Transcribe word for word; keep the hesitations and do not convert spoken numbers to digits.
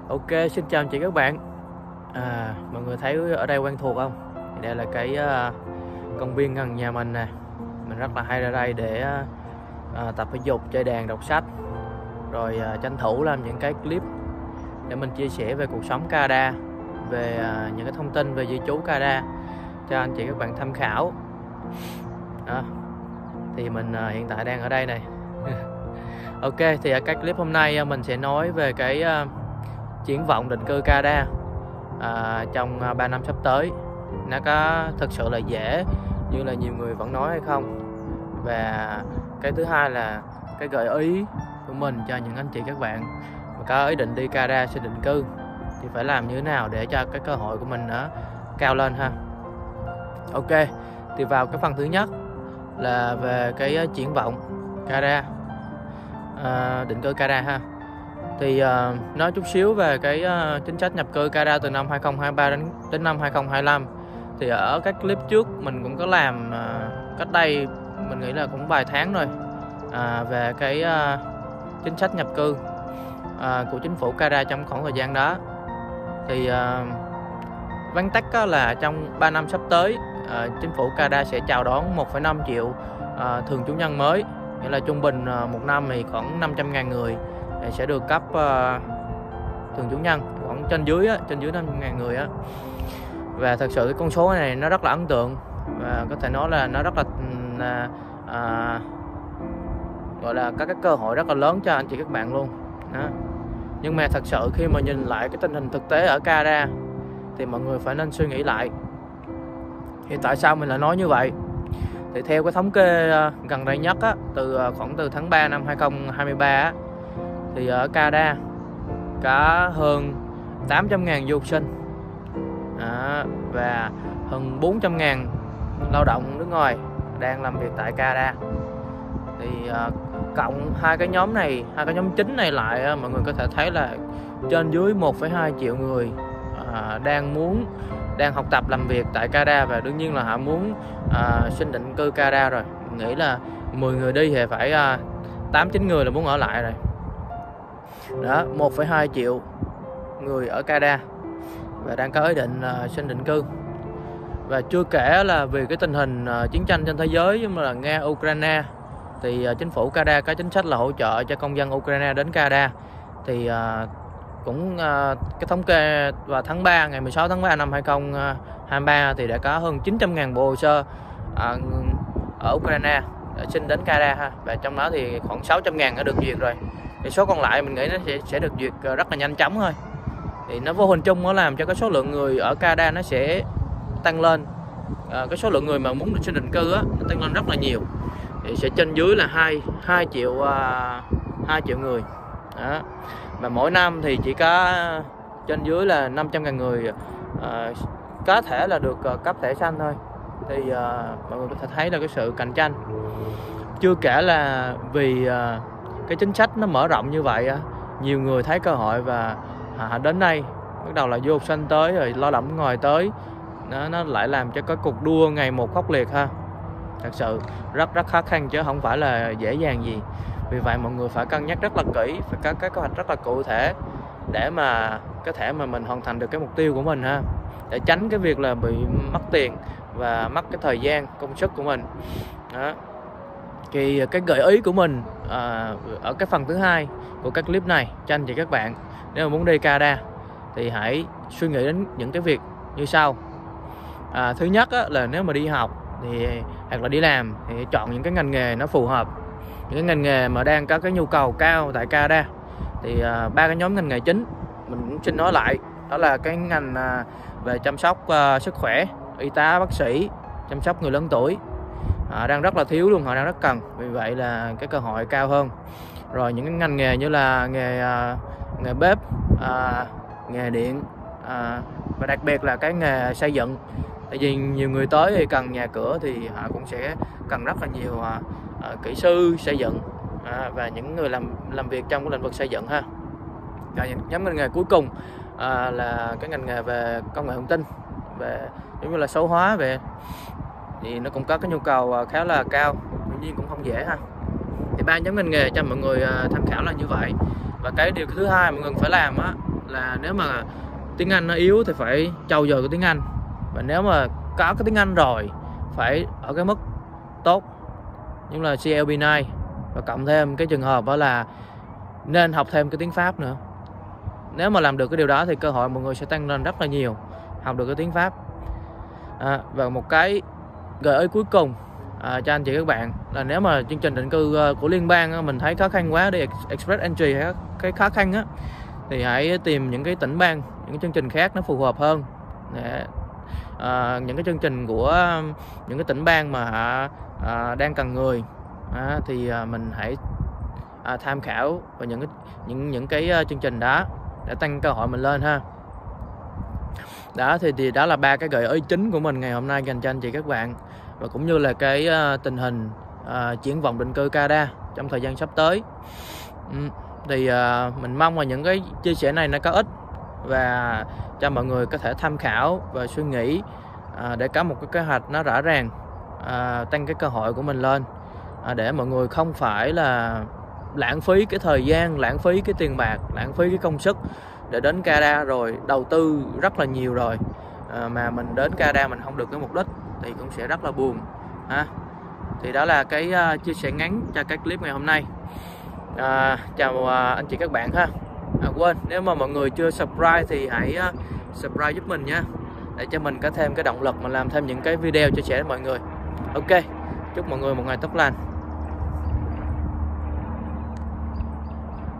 Ok, xin chào anh chị các bạn. À, mọi người thấy ở đây quen thuộc không? Thì đây là cái uh, công viên gần nhà mình nè. Mình rất là hay ra đây để uh, tập thể dục, chơi đàn, đọc sách, rồi uh, tranh thủ làm những cái clip để mình chia sẻ về cuộc sống Canada, về uh, những cái thông tin về di trú Canada cho anh chị các bạn tham khảo. Đó. Thì mình uh, hiện tại đang ở đây này. Ok, thì ở cái clip hôm nay uh, mình sẽ nói về cái uh, triển vọng định cư Canada à, trong ba năm sắp tới. Nó có thực sự là dễ như là nhiều người vẫn nói hay không? Và cái thứ hai là cái gợi ý của mình cho những anh chị các bạn mà có ý định đi Canada sẽ định cư thì phải làm như thế nào để cho cái cơ hội của mình nó cao lên ha. Ok, thì vào cái phần thứ nhất là về cái triển vọng Canada, à, định cư Canada ha. Thì uh, nói chút xíu về cái uh, chính sách nhập cư Canada từ năm hai không hai ba đến đến năm hai không hai lăm. Thì ở các clip trước mình cũng có làm uh, cách đây mình nghĩ là cũng vài tháng rồi uh, về cái uh, chính sách nhập cư uh, của chính phủ Canada trong khoảng thời gian đó. Thì uh, vắn tắt là trong ba năm sắp tới uh, chính phủ Canada sẽ chào đón một phẩy năm triệu uh, thường trú nhân mới, nghĩa là trung bình uh, một năm thì khoảng năm trăm ngàn người sẽ được cấp uh, thường trú nhân, khoảng trên dưới á, trên dưới năm trăm ngàn người á. Và thật sự cái con số này nó rất là ấn tượng và có thể nói là nó rất là uh, uh, gọi là có cái cơ hội rất là lớn cho anh chị các bạn luôn đó. Nhưng mà thật sự khi mà nhìn lại cái tình hình thực tế ở Canada thì mọi người phải nên suy nghĩ lại. Thì tại sao mình lại nói như vậy? Thì theo cái thống kê uh, gần đây nhất á, từ uh, khoảng từ tháng ba năm hai không hai ba á, thì ở Canada có hơn tám trăm ngàn du học sinh à, và hơn bốn trăm ngàn lao động nước ngoài đang làm việc tại Canada. Thì uh, cộng hai cái nhóm này, hai cái nhóm chính này lại, uh, mọi người có thể thấy là trên dưới một phẩy hai triệu người uh, đang muốn đang học tập làm việc tại Canada, và đương nhiên là họ muốn uh, xin định cư Canada rồi. Mình nghĩ là mười người đi thì phải uh, tám chín người là muốn ở lại rồi. Đó, một phẩy hai triệu người ở Canada và đang có ý định uh, xin định cư. Và chưa kể là vì cái tình hình uh, chiến tranh trên thế giới như là Nga, Ukraine, thì uh, chính phủ Canada có chính sách là hỗ trợ cho công dân Ukraine đến Canada. Thì uh, cũng uh, cái thống kê vào tháng ba, ngày mười sáu tháng ba năm hai không hai ba thì đã có hơn chín trăm ngàn bộ hồ sơ uh, ở Ukraine để xin đến Canada ha. Và trong đó thì khoảng sáu trăm ngàn đã được duyệt rồi. Thì số còn lại mình nghĩ nó sẽ, sẽ được duyệt rất là nhanh chóng thôi. Thì nó vô hình chung nó làm cho cái số lượng người ở Canada nó sẽ tăng lên. À, cái số lượng người mà muốn được xin định cư á, nó tăng lên rất là nhiều. Thì sẽ trên dưới là hai triệu uh, hai triệu người. Đó. Và mỗi năm thì chỉ có trên dưới là năm trăm ngàn người uh, có thể là được uh, cấp thẻ xanh thôi. Thì uh, mọi người có thể thấy là cái sự cạnh tranh. Chưa kể là vì uh, cái chính sách nó mở rộng như vậy, nhiều người thấy cơ hội và à, đến đây bắt đầu là du học sinh tới, rồi lao động ngoài tới, nó, nó lại làm cho cái cuộc đua ngày một khốc liệt ha. Thật sự rất rất khó khăn chứ không phải là dễ dàng gì. Vì vậy mọi người phải cân nhắc rất là kỹ, phải có cái kế hoạch rất là cụ thể để mà có thể mà mình hoàn thành được cái mục tiêu của mình ha, để tránh cái việc là bị mất tiền và mất cái thời gian công sức của mình đó. Thì cái gợi ý của mình à, ở cái phần thứ hai của các clip này cho anh chị các bạn, nếu mà muốn đi Canada thì hãy suy nghĩ đến những cái việc như sau. À, thứ nhất á, là nếu mà đi học thì hoặc là đi làm thì chọn những cái ngành nghề nó phù hợp, những cái ngành nghề mà đang có cái nhu cầu cao tại Canada. Thì à, ba cái nhóm ngành nghề chính mình cũng xin nói lại, đó là cái ngành à, về chăm sóc à, sức khỏe, y tá, bác sĩ, chăm sóc người lớn tuổi. Họ đang rất là thiếu luôn, họ đang rất cần, vì vậy là cái cơ hội cao hơn. Rồi những cái ngành nghề như là nghề uh, nghề bếp, uh, nghề điện, uh, và đặc biệt là cái nghề xây dựng. Tại vì nhiều người tới thì cần nhà cửa thì họ cũng sẽ cần rất là nhiều uh, uh, kỹ sư xây dựng uh, và những người làm làm việc trong cái lĩnh vực xây dựng ha. Rồi những nhóm ngành nghề cuối cùng uh, là cái ngành nghề về công nghệ thông tin, về giống như là số hóa về, thì nó cũng có cái nhu cầu khá là cao, tuy nhiên cũng không dễ ha. Thì ba nhóm ngành nghề cho mọi người tham khảo là như vậy. Và cái điều thứ hai mọi người phải làm á là nếu mà tiếng Anh nó yếu thì phải trau dồi cái tiếng Anh, và nếu mà có cái tiếng Anh rồi phải ở cái mức tốt như là xê lờ bê chín, và cộng thêm cái trường hợp đó là nên học thêm cái tiếng Pháp nữa. Nếu mà làm được cái điều đó thì cơ hội mọi người sẽ tăng lên rất là nhiều, học được cái tiếng Pháp. À, và một cái gợi ý cuối cùng à, cho anh chị các bạn là nếu mà chương trình định cư của liên bang á, mình thấy khó khăn quá để Express Entry hay cái khó khăn á, thì hãy tìm những cái tỉnh bang, những cái chương trình khác nó phù hợp hơn. Để, à, những cái chương trình của những cái tỉnh bang mà à, đang cần người à, thì à, mình hãy à, tham khảo vào những cái những những cái uh, chương trình đó để tăng cơ hội mình lên ha. Đó thì, thì đó là ba cái gợi ý chính của mình ngày hôm nay dành cho anh chị các bạn, và cũng như là cái uh, tình hình uh, triển vọng định cư Canada trong thời gian sắp tới. uhm, thì uh, mình mong là những cái chia sẻ này nó có ích và cho mọi người có thể tham khảo và suy nghĩ uh, để có một cái kế hoạch nó rõ ràng, uh, tăng cái cơ hội của mình lên, uh, để mọi người không phải là lãng phí cái thời gian, lãng phí cái tiền bạc, lãng phí cái công sức để đến Canada rồi đầu tư rất là nhiều rồi à, mà mình đến Canada mình không được cái mục đích thì cũng sẽ rất là buồn ha. Thì đó là cái uh, chia sẻ ngắn cho cái clip ngày hôm nay. À, chào uh, anh chị các bạn ha. À, quên, nếu mà mọi người chưa subscribe thì hãy uh, subscribe giúp mình nha, để cho mình có thêm cái động lực mà làm thêm những cái video chia sẻ với mọi người. Ok, chúc mọi người một ngày tốt lành.